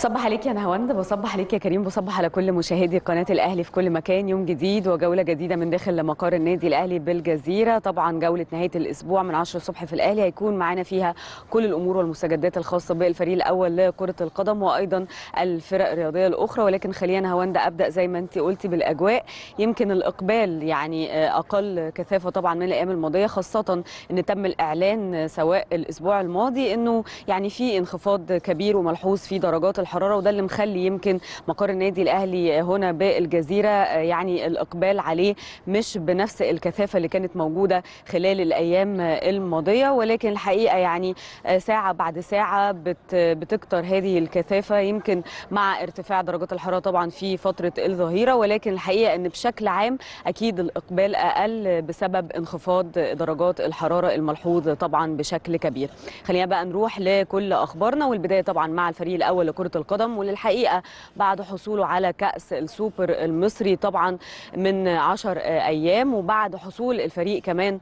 بصبح عليك يا نهاوند، بصبح عليك يا كريم، بصبح على كل مشاهدي قناة الأهلي في كل مكان. يوم جديد وجولة جديدة من داخل مقر النادي الأهلي بالجزيرة. طبعا جولة نهاية الأسبوع من 10 الصبح في الأهلي هيكون معانا فيها كل الأمور والمستجدات الخاصة بالفريق الأول لكرة القدم وأيضا الفرق الرياضية الأخرى. ولكن خلينا نهاوند أبدأ زي ما أنت قلتي بالأجواء. يمكن الإقبال يعني أقل كثافة طبعا من الأيام الماضية، خاصة أن تم الإعلان سواء الأسبوع الماضي أنه يعني في انخفاض كبير وملحوظ في درجات الحراره، وده اللي مخلي يمكن مقر النادي الاهلي هنا بالجزيره يعني الاقبال عليه مش بنفس الكثافه اللي كانت موجوده خلال الايام الماضيه. ولكن الحقيقه يعني ساعه بعد ساعه بتكتر هذه الكثافه، يمكن مع ارتفاع درجات الحراره طبعا في فتره الظهيره. ولكن الحقيقه ان بشكل عام اكيد الاقبال اقل بسبب انخفاض درجات الحراره الملحوظ طبعا بشكل كبير. خلينا بقى نروح لكل اخبارنا، والبدايه طبعا مع الفريق الاول لكره القدم، وللحقيقه بعد حصوله على كأس السوبر المصري طبعا من 10 ايام، وبعد حصول الفريق كمان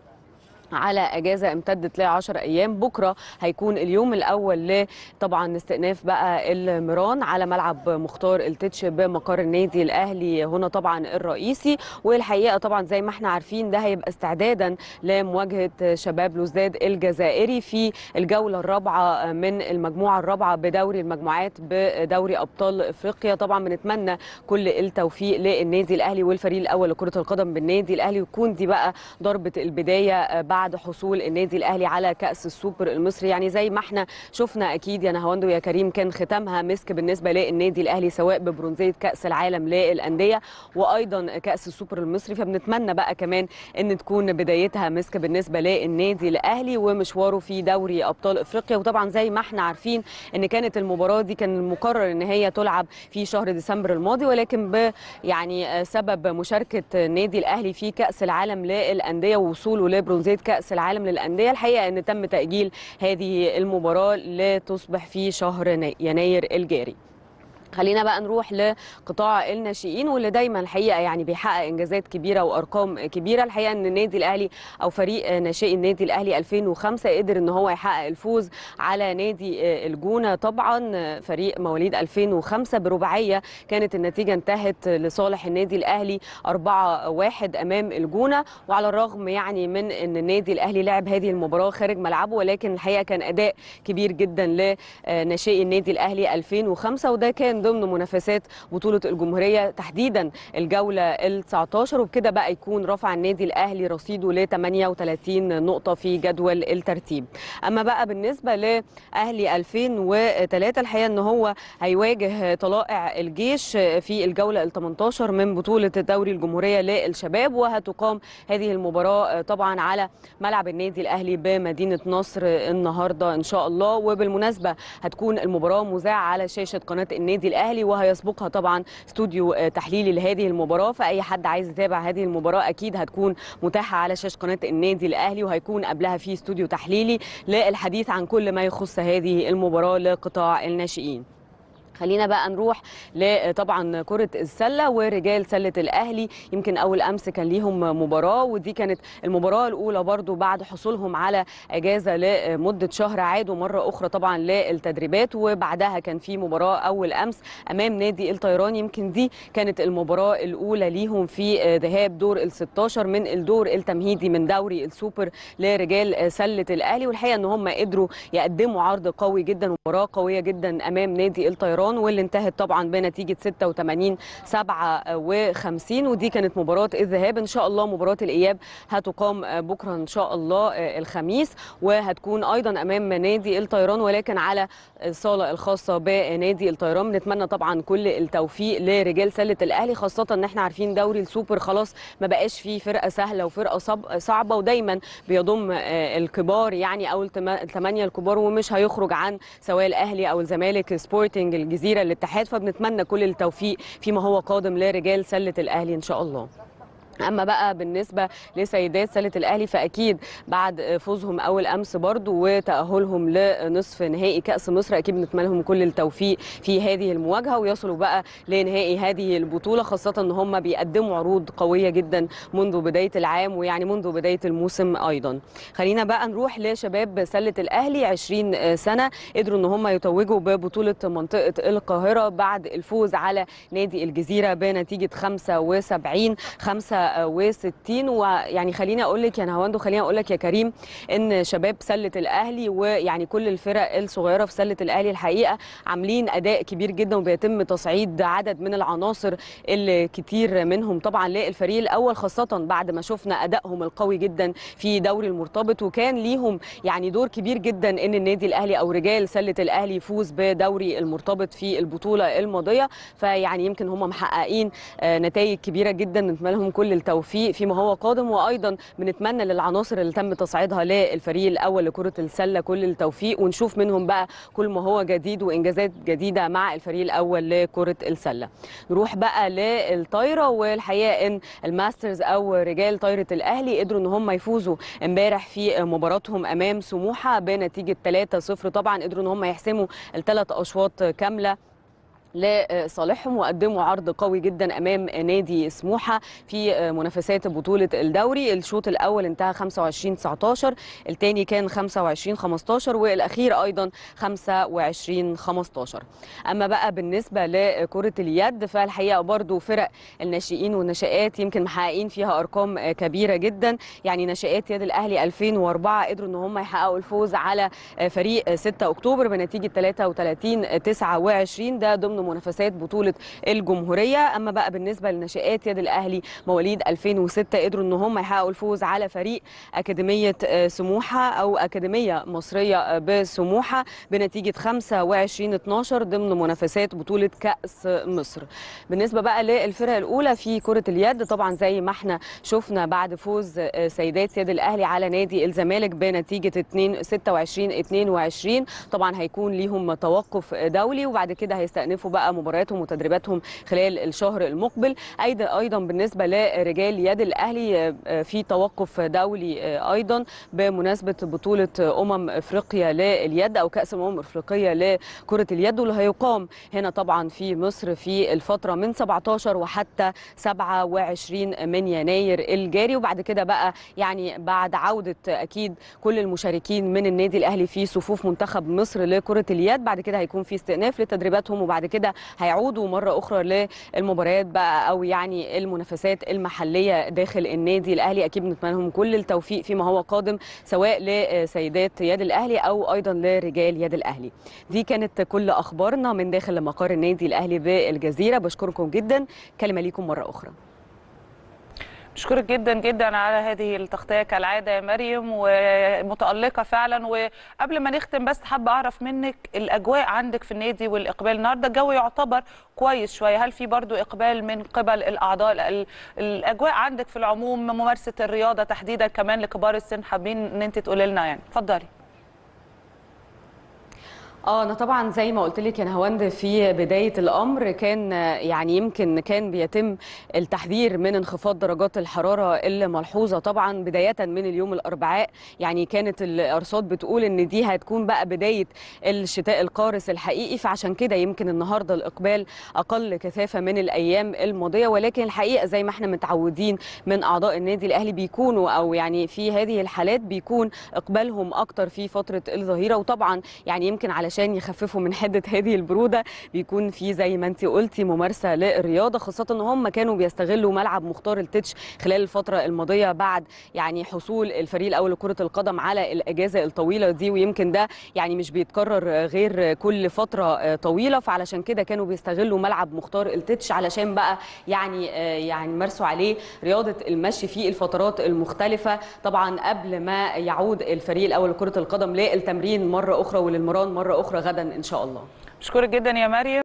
على اجازه امتدت ل 10 ايام، بكره هيكون اليوم الاول طبعا استئناف بقى المران على ملعب مختار التتش بمقر النادي الاهلي هنا طبعا الرئيسي. والحقيقه طبعا زي ما احنا عارفين ده هيبقى استعدادا لمواجهه شباب لوزداد الجزائري في الجوله الرابعه من المجموعه الرابعه بدوري المجموعات بدوري ابطال افريقيا. طبعا بنتمنى كل التوفيق للنادي الاهلي والفريق الاول لكره القدم بالنادي الاهلي، وتكون دي بقى ضربه البدايه بعد حصول النادي الاهلي على كأس السوبر المصري. يعني زي ما احنا شفنا اكيد يا نهاوند ويا كريم كان ختامها مسك بالنسبه للنادي الاهلي سواء ببرونزيه كأس العالم للانديه وايضا كأس السوبر المصري، فبنتمنى بقى كمان ان تكون بدايتها مسك بالنسبه للنادي الاهلي ومشواره في دوري ابطال افريقيا. وطبعا زي ما احنا عارفين ان كانت المباراه دي كان المقرر ان هي تلعب في شهر ديسمبر الماضي، ولكن يعني سبب مشاركه النادي الاهلي في كأس العالم للانديه ووصوله لبرونزيه كأس العالم للأندية، الحقيقة أن تم تأجيل هذه المباراة لتصبح في شهر يناير الجاري. خلينا بقى نروح لقطاع الناشئين واللي دايما الحقيقه يعني بيحقق انجازات كبيره وارقام كبيره. الحقيقه ان النادي الاهلي او فريق ناشئي النادي الاهلي 2005 قدر ان هو يحقق الفوز على نادي الجونه. طبعا فريق مواليد 2005 برباعيه كانت النتيجه انتهت لصالح النادي الاهلي 4-1 امام الجونه. وعلى الرغم يعني من ان النادي الاهلي لعب هذه المباراه خارج ملعبه، ولكن الحقيقه كان اداء كبير جدا لناشئي النادي الاهلي 2005، وده كان ضمن منافسات بطولة الجمهورية تحديدا الجولة ال 19، وبكده بقى يكون رفع النادي الأهلي رصيده ل 38 نقطة في جدول الترتيب. أما بقى بالنسبة لأهلي 2003 الحقيقة أن هو هيواجه طلائع الجيش في الجولة ال 18 من بطولة دوري الجمهورية للشباب، وهتقام هذه المباراة طبعا على ملعب النادي الأهلي بمدينة نصر النهاردة إن شاء الله. وبالمناسبة هتكون المباراة مذاعة على شاشة قناة النادي الأهلي، وهيسبقها طبعا استوديو تحليلي لهذه المباراة، فأي حد عايز يتابع هذه المباراة أكيد هتكون متاحة على شاشة قناة النادي الأهلي، وهيكون قبلها في استوديو تحليلي للحديث عن كل ما يخص هذه المباراة لقطاع الناشئين. خلينا بقى نروح لطبعا كرة السلة ورجال سلة الأهلي. يمكن أول أمس كان ليهم مباراة، ودي كانت المباراة الأولى برضو بعد حصولهم على أجازة لمدة شهر. عادوا مرة أخرى طبعا للتدريبات، وبعدها كان في مباراة أول أمس أمام نادي الطيران. يمكن دي كانت المباراة الأولى ليهم في ذهاب دور ال 16 من الدور التمهيدي من دوري السوبر لرجال سلة الأهلي. والحقيقة أن هم قدروا يقدموا عرض قوي جدا ومباراة قوية جدا أمام نادي الطيران، واللي انتهت طبعا بنتيجه 86-57. ودي كانت مباراه الذهاب. ان شاء الله مباراه الاياب هتقام بكره ان شاء الله الخميس، وهتكون ايضا امام نادي الطيران ولكن على الصاله الخاصه بنادي الطيران. بنتمنى طبعا كل التوفيق لرجال سله الاهلي، خاصه ان احنا عارفين دوري السوبر خلاص ما بقاش فيه فرقه سهله وفرقه صعبه، ودايما بيضم الكبار يعني او الثمانيه الكبار، ومش هيخرج عن سواء الاهلي او الزمالك سبورتنج الجزيره الاتحاد. فبنتمنى كل التوفيق فيما هو قادم لرجال سله الاهلي ان شاء الله. اما بقى بالنسبه لسيدات سله الاهلي فاكيد بعد فوزهم اول امس برضو وتاهلهم لنصف نهائي كاس مصر اكيد بنتمنى لهم كل التوفيق في هذه المواجهه ويصلوا بقى لنهائي هذه البطوله، خاصه ان هم بيقدموا عروض قويه جدا منذ بدايه العام ويعني منذ بدايه الموسم ايضا. خلينا بقى نروح لشباب سله الاهلي 20 سنه قدروا ان هم يتوجوا ببطوله منطقه القاهره بعد الفوز على نادي الجزيره بنتيجه 65 65. ويعني خليني اقول لك يا نهاوند وخليني اقول لك يا كريم ان شباب سله الاهلي ويعني كل الفرق الصغيره في سله الاهلي الحقيقه عاملين اداء كبير جدا وبيتم تصعيد عدد من العناصر الكتير منهم طبعا للفريق الاول، خاصه بعد ما شفنا ادائهم القوي جدا في دوري المرتبط وكان ليهم يعني دور كبير جدا ان النادي الاهلي او رجال سله الاهلي يفوز بدوري المرتبط في البطوله الماضيه. فيعني يمكن هم محققين نتائج كبيره جدا، نتمنى لهم كل التوفيق فيما هو قادم، وايضا بنتمنى للعناصر اللي تم تصعيدها للفريق الاول لكره السله كل التوفيق ونشوف منهم بقى كل ما هو جديد وانجازات جديده مع الفريق الاول لكره السله. نروح بقى للطايره، والحقيقه ان الماسترز او رجال طايره الاهلي قدروا ان هم يفوزوا امبارح في مباراتهم امام سموحه بنتيجه 3-0. طبعا قدروا ان هم يحسموا الثلاث اشواط كامله لصالحهم وقدموا عرض قوي جدا امام نادي سموحه في منافسات بطوله الدوري. الشوط الاول انتهى 25-19، الثاني كان 25-15، والاخير ايضا 25-15. اما بقى بالنسبه لكره اليد فالحقيقه برضو فرق الناشئين والنشئات يمكن محققين فيها ارقام كبيره جدا. يعني نشئات يد الاهلي 2004 قدروا ان هم يحققوا الفوز على فريق 6 اكتوبر بنتيجه 33-29، ده ضمن منافسات بطوله الجمهوريه. اما بقى بالنسبه لناشئات يد الاهلي مواليد 2006 قدروا ان هم يحققوا الفوز على فريق اكاديميه سموحه او اكاديميه مصريه بسموحه بنتيجه 25-12 ضمن منافسات بطوله كاس مصر. بالنسبه بقى للفرق الاولى في كره اليد طبعا زي ما احنا شفنا بعد فوز سيدات يد الاهلي على نادي الزمالك بنتيجه 26-22 طبعا هيكون ليهم توقف دولي وبعد كده هيستأنفوا بقى مبارياتهم وتدريباتهم خلال الشهر المقبل. ايضا بالنسبه لرجال يد الاهلي في توقف دولي ايضا بمناسبه بطوله افريقيا لليد او كاس الافريقيه لكره اليد واللي هيقام هنا طبعا في مصر في الفتره من 17 وحتى 27 من يناير الجاري. وبعد كده بقى يعني بعد عوده اكيد كل المشاركين من النادي الاهلي في صفوف منتخب مصر لكره اليد بعد كده هيكون في استئناف لتدريباتهم وبعد كده هيعودوا مرة أخرى للمباريات بقى أو يعني المنافسات المحلية داخل النادي الأهلي. أكيد بنتمنى لهم كل التوفيق فيما هو قادم سواء لسيدات يد الأهلي أو أيضا لرجال يد الأهلي. دي كانت كل أخبارنا من داخل مقر النادي الأهلي بالجزيرة. بشكركم جدا، كلمة ليكم مرة أخرى. بشكرك جدا جدا على هذه التغطيه كالعاده يا مريم ومتالقه فعلا. وقبل ما نختم بس حابه اعرف منك الاجواء عندك في النادي والاقبال النهارده. الجو يعتبر كويس شويه، هل في برضو اقبال من قبل الاعضاء؟ الاجواء عندك في العموم ممارسه الرياضه تحديدا كمان لكبار السن حابين ان انت تقولي لنا يعني. اتفضلي. انا طبعا زي ما قلت لك يا نهاوند في بدايه الامر كان يعني يمكن كان بيتم التحذير من انخفاض درجات الحراره الملحوظه طبعا بدايه من اليوم الاربعاء. يعني كانت الارصاد بتقول ان دي هتكون بقى بدايه الشتاء القارس الحقيقي، فعشان كده يمكن النهارده الاقبال اقل كثافه من الايام الماضيه. ولكن الحقيقه زي ما احنا متعودين من اعضاء النادي الاهلي بيكونوا او يعني في هذه الحالات بيكون اقبالهم اكتر في فتره الظهيره. وطبعا يعني يمكن علشان يخففوا من حده هذه البروده بيكون في زي ما انت قلتي ممارسه للرياضه، خاصه ان هم كانوا بيستغلوا ملعب مختار التتش خلال الفتره الماضيه بعد يعني حصول الفريق الاول لكره القدم على الاجازه الطويله دي. ويمكن ده يعني مش بيتكرر غير كل فتره طويله، فعلشان كده كانوا بيستغلوا ملعب مختار التتش علشان بقى يعني يمارسوا عليه رياضه المشي في الفترات المختلفه طبعا قبل ما يعود الفريق الاول لكره القدم للتمرين مره اخرى وللمران مره اخرى غدا ان شاء الله. بشكرك جدا يا مريم.